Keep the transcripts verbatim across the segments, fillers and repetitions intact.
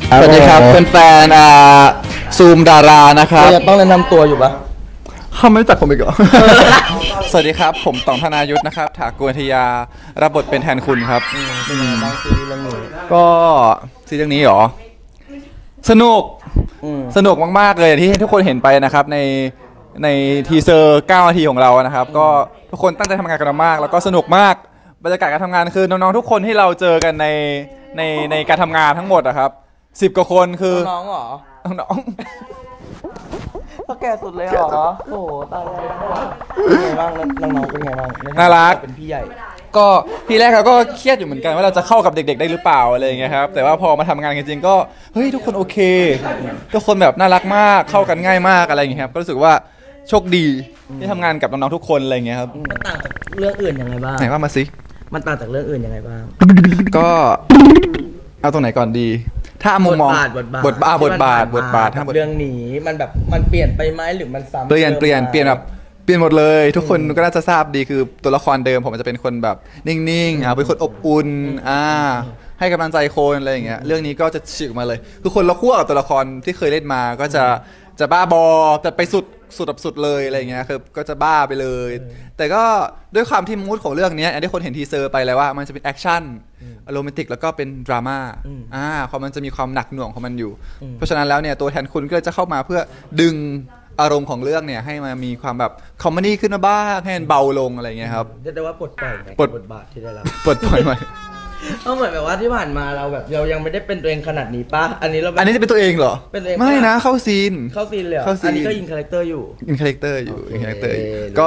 สวัสดีครับเป็นแฟนอ่าซูมดารานะครับจะต้องแนะนำตัวอยู่ปะเขาไม่รู้จักผมอีกเหรอ สวัสดีครับผมต๋องธนายุทธนะครับถากรธยารับบทเป็นแทนคุณครับเป็นยังไงบ้างซีรีส์เรื่องนี้ก็ซีรีส์เรื่องนี้เหรอสนุกสนุกมากๆเลยที่ทุกคนเห็นไปนะครับในในทีเซอร์เก้านาทีของเรานะครับก็ทุกคนตั้งใจทำงานกันมากแล้วก็สนุกมากบรรยากาศการทำงานคือน้องๆทุกคนที่เราเจอกันในในในการทำงานทั้งหมดนะครับสิบกว่าคนคือน้องเหรอน้องก็แก่สุดเลยเหรอโอ้โหตายแล้วเป็นไงบ้างน้องๆเป็นไงบ้างน่ารักเป็นพี่ใหญ่ก็ทีแรกเราก็เครียดอยู่เหมือนกันว่าเราจะเข้ากับเด็กๆได้หรือเปล่าอะไรอย่างเงี้ยครับแต่ว่าพอมาทำงานจริงๆก็เฮ้ยทุกคนโอเคทุกคนแบบน่ารักมากเข้ากันง่ายมากอะไรอย่างเงี้ยครับก็รู้สึกว่าโชคดีที่ทำงานกับน้องๆทุกคนอะไรอย่างเงี้ยครับมันต่างจากเรื่องอื่นยังไงบ้างไหนว่ามาสิมันต่างจากเรื่องอื่นยังไงบ้างก็เอาตรงไหนก่อนดีถ้ามุมมองบทบาทบทบาทบทบาทบทบาททั้งเรื่องนี้มันแบบมันเปลี่ยนไปไหมหรือมันซ้ำเปลี่ยนเปลี่ยนเปลี่ยนแบบเปลี่ยนหมดเลยทุกคนก็น่าจะทราบดีคือตัวละครเดิมผมจะเป็นคนแบบนิ่งๆอ่าเป็นคนอบอุ่นอ่าให้กำลังใจคนอะไรอย่างเงี้ยเรื่องนี้ก็จะฉีกมาเลยคือคนละขั้วกับตัวละครที่เคยเล่นมาก็จะจะบ้าบอแต่ไปสุดสุดแบบสุดเลยอะไรอย่างเงี้ยคือก็จะบ้าไปเลยแต่ก็ด้วยความที่มูดของเรื่องนี้อันที่คนเห็นทีเซอร์ไปแล้วว่ามันจะเป็นแอคชั่นโรแมนติกแล้วก็เป็นดราม่าอ่าเพราะมันจะมีความหนักหน่วงของมันอยู่เพราะฉะนั้นแล้วเนี่ยตัวแทนคุณก็จะเข้ามาเพื่อดึงอารมณ์ของเรื่องเนี่ยให้มามีความแบบคอมเมดี้ขึ้นมาบ้างให้มันเบาลงอะไรเงี้ยครับเรียกได้ว่าปลดปล่อยปลดบทบาทที่ได้รับปลดปล่อยไหมก็เหมือนแบบว่าที่ผ่านมาเราแบบเรายังไม่ได้เป็นตัวเองขนาดนี้ป่ะอันนี้เราอันนี้จะเป็นตัวเองเหรอเป็นตัวเองไม่นะเข้าซีนเข้าซีนเลยอันนี้ก็อินคาแรคเตอร์อยู่อินคาแรคเตอร์อยู่อินคาแรคเตอร์ก็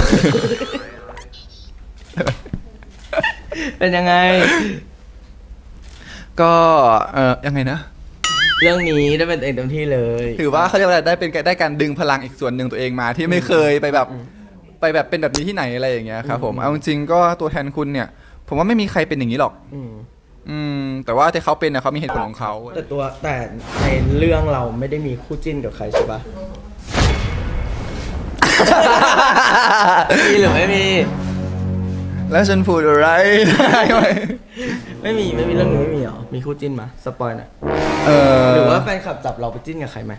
เป็นยังไงก็เออยังไงนะเรื่องนี้ได้เป็นเองเต็มที่เลยถือว่าเขาเรียกว่าได้เป็นได้การดึงพลังอีกส่วนหนึ่งตัวเองมาที่ไม่เคยไปแบบไปแบบเป็นแบบนี้ที่ไหนอะไรอย่างเงี้ยครับผมเอาจริงก็ตัวแทนคุณเนี่ยผมว่าไม่มีใครเป็นอย่างนี้หรอกอืมแต่ว่าที่เขาเป็นเนี่ยเขามีเหตุผลของเขาแต่ตัวแต่ในเรื่องเราไม่ได้มีคู่จิ้นกับใครใช่ปะมีหรือไม่มีแล้วฉันพูดอะไรได้ไหมไม่มีไม่มีเรื่องนี้ไม่มีหรอมีคู่จิ้นมาสปอยหน่อยหรือว่าแฟนคลับจับเราไปจิ้นกับใครไหม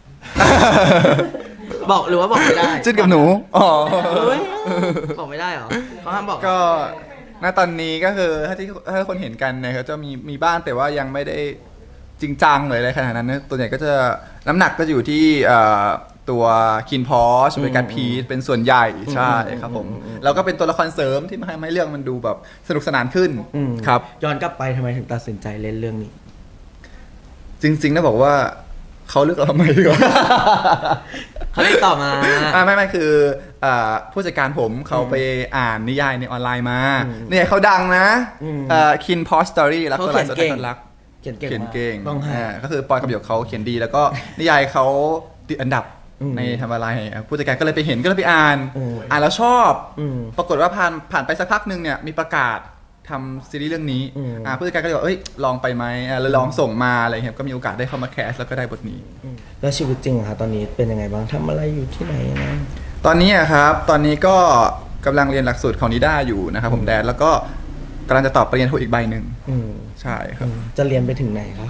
บอกหรือว่าบอกไม่ได้จิ้นกับหนูอ๋อบอกไม่ได้หรอเขาห้ามบอกก็ณตอนนี้ก็คือถ้าที่ถ้าคนเห็นกันเนี่ยเขาจะมีมีบ้านแต่ว่ายังไม่ได้จริงจังเลยอะไรขนาดนั้นตัวใหญ่ก็จะน้ำหนักก็อยู่ที่ตัวคินพอชเป็นการพีทเป็นส่วนใหญ่ใช่ครับผมแล้วก็เป็นตัวละครเสริมที่มาให้เรื่องมันดูแบบสนุกสนานขึ้นครับย้อนกลับไปทำไมถึงตัดสินใจเล่นเรื่องนี้จริงๆนะบอกว่าเขาเลือกเราทำไมดีกว่าเขาเลือกต่อมาไม่ไม่คือผู้จัดการผมเขาไปอ่านนิยายในออนไลน์มาเนี่ยเขาดังนะคินพอสตอรี่รักตัวลายสดคนรักเขียนเก่งก็คือปอยกับหยกเขาเขียนดีแล้วก็นิยายเขาติดอันดับในทำอะไรผู้จัดการก็เลยไปเห็นก็เลยไปอ่านอ่านแล้วชอบปรากฏว่าผ่านผ่านไปสักพักหนึ่งเนี่ยมีประกาศทำซีรีส์เรื่องนี้ผู้จัดการก็เลยบอกเอ้ยลองไปไหมเลยลองส่งมาอะไรเงี้ยก็มีโอกาสได้เข้ามาแคสแล้วก็ได้บทนี้แล้วชีวิตจริงอะคะตอนนี้เป็นยังไงบ้างทำอะไรอยู่ที่ไหนยังไงตอนนี้อะครับตอนนี้ก็กำลังเรียนหลักสูตรของนิด้าอยู่นะครับผมแดนแล้วก็กำลังจะตอบปริญญาโทอีกใบหนึ่งใช่ครับจะเรียนไปถึงไหนครับ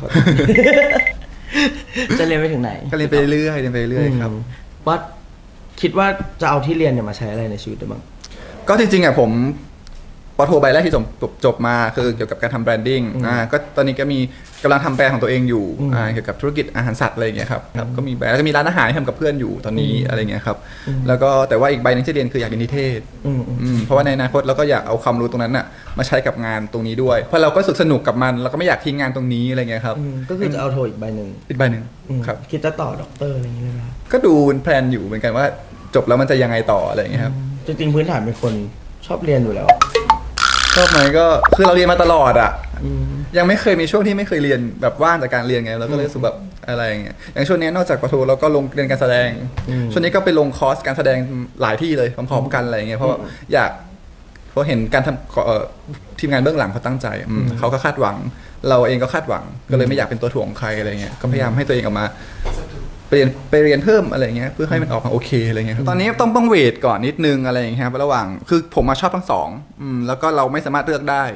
จะเรียนไปถึงไหนก็เรียนไปเรื่อยเรียนไปเรื่อยครับว่าคิดว่าจะเอาที่เรียนเนี่ยมาใช้อะไรในชีวิตได้บ้างก็จริงๆอะผมปอโทใบแรกที่จบจบมาคือเกี่ยวกับการทำแบรนดิ้งอ่าก็ตอนนี้ก็มีกำลังทำแบรนด์ของตัวเองอยู่อ่าเกี่ยวกับธุรกิจอาหารสัตว์อะไรอย่างเงี้ยครับก็มีแบรนด์แล้วก็มีร้านอาหารที่ทำกับเพื่อนอยู่ตอนนี้อะไรเงี้ยครับแล้วก็แต่ว่าอีกใบนึงที่เรียนคืออยากเรียนนิเทศเพราะว่าในอนาคตเราก็อยากเอาความรู้ตรงนั้นน่ะมาใช้กับงานตรงนี้ด้วยเพราะเราก็สนุกกับมันเราก็ไม่อยากทิ้งงานตรงนี้อะไรเงี้ยครับก็คือจะเอาโทอีกใบหนึ่งอีกใบหนึ่งครับคิดจะต่อด็อกเตอร์อะไรอย่างเงี้ยครับก็ดูแพลนอยู่เหมือนกันว่าจบแล้วมันจะยังไงต่ออะไรเงี้ยครับจริงๆพื้นฐานเป็นคนชอบเรียนอยู่แล้วชอบไหมก็คือเราเรียนมาตลอดอ่ะยังไม่เคยมีช่วงที่ไม่เคยเรียนแบบว่างจากการเรียนไงเราก็เลยรู้สึกแบบอะไรอย่างเงี้ยอย่างช่วงนี้นอกจากปทุเราก็ลงเรียนการแสดงช่วงนี้ก็ไปลงคอร์สการแสดงหลายที่เลยพร้อมๆกันอะไรอย่างเงี้ยเพราะอยากเพราะเห็นการทำทีมงานเบื้องหลังเขาตั้งใจเขาก็คาดหวังเราเองก็คาดหวังก็เลยไม่อยากเป็นตัวถ่วงใครอะไรเงี้ยก็พยายามให้ตัวเองออกมาไปเรียนไปเรียนเพิ่มอะไรเงี้ยเพื่อให้มันออกมาโอเคอะไรเงี้ยตอนนี้ต้องต้องเวทก่อนนิดนึงอะไรอย่างเงี้ยครับระหว่างคือผมมาชอบทั้งสองแล้วก็เราไม่สามารถเลือกได้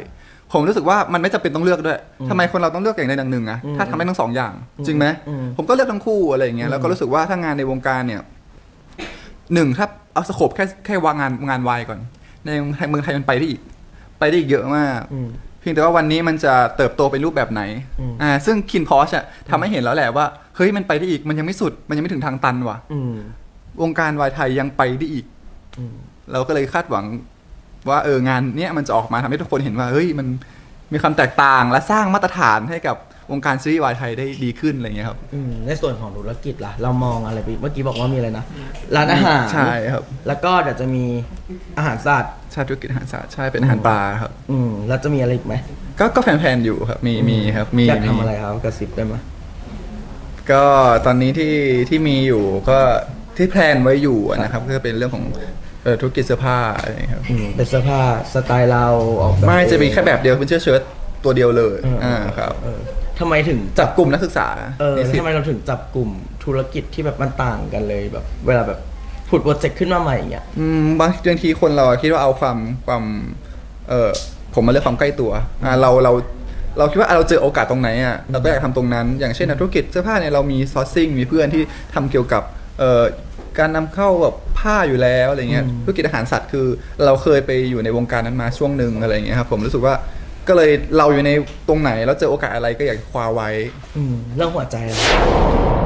ผมรู้สึกว่ามันไม่จำเป็นต้องเลือกด้วยทำไมคนเราต้องเลือกอย่างใดอย่างหนึ่งอะถ้าทำได้ทั้งสองอย่างจริงไหมผมก็เลือกทั้งคู่อะไรอย่างเงี้ยแล้วก็รู้สึกว่าถ้างานในวงการเนี่ยหนึ่งถ้าเอาสโคปแค่แค่วางงานงานวายก่อนในเมืองไทยเมืองไทยมันไปได้อีกไปได้อีกเยอะมากเพียงแต่ว่าวันนี้มันจะเติบโตเป็นรูปแบบไหนอ่าซึ่งคินพอชอะทำให้เห็นแล้วแหละว่าเฮ้ยมันไปได้อีกมันยังไม่สุดมันยังไม่ถึงทางตันว่ะวงการวายไทยยังไปได้อีกเราก็เลยคาดหวังว่าเอองานเนี้ยมันจะออกมาทำให้ทุกคนเห็นว่าเฮ้ยมันมีความแตกต่างและสร้างมาตรฐานให้กับวงการซีรีส์วายไทยได้ดีขึ้นอะไรเงี้ยครับในส่วนของธุรกิจล่ะเรามองอะไรไปเมื่อกี้บอกว่ามีอะไรนะร้านอาหารใช่ครับแล้วก็เดี๋ยวจะมีอาหารสัตว์ใช่ธุรกิจอาหารสัตว์ใช่เป็นอาหารปลาครับอืมแล้วจะมีอะไรอีกไหมก็ก็แผนๆอยู่ครับมีมีครับมีอยากทำอะไรครับกระซิบได้ไหมก็ตอนนี้ที่ที่มีอยู่ก็ที่แพลนไว้อยู่นะครับก็เป็นเรื่องของธุรกิจเสื้อผ้าอะไรครับเป็นเสื้อผ้าสไตล์เราออกไม่จะมีแค่แบบเดียวเป็นเสื้อเชิ้ตตัวเดียวเลยอ่าครับทำไมถึงจับกลุ่มนักศึกษาเออทำไมเราถึงจับกลุ่มธุรกิจที่แบบมันต่างกันเลยแบบเวลาแบบผุดโปรเจกต์ขึ้นมาใหม่อย่างเงี้ยอืมบางบางทีคนเราคิดว่าเอาความความเออผมมาเลือกความใกล้ตัวอ่าเราเราเราคิดว่าเราเจอโอกาสตรงไหนอ่ะเราก็อยากทำตรงนั้นอย่างเช่นธุรกิจเสื้อผ้าเนี่ยเรามีซอร์ซิ่งมีเพื่อนที่ทำเกี่ยวกับเอ่อการนำเข้าแบบผ้าอยู่แล้วอะไรเงี้ยธุรกิจอาหารสัตว์คือเราเคยไปอยู่ในวงการนั้นมาช่วงหนึ่งอะไรเงี้ยครับผมรู้สึกว่าก็เลยเราอยู่ในตรงไหนแล้วเจอโอกาสอะไรก็อยากคว้าไว้เรื่องหัวใจ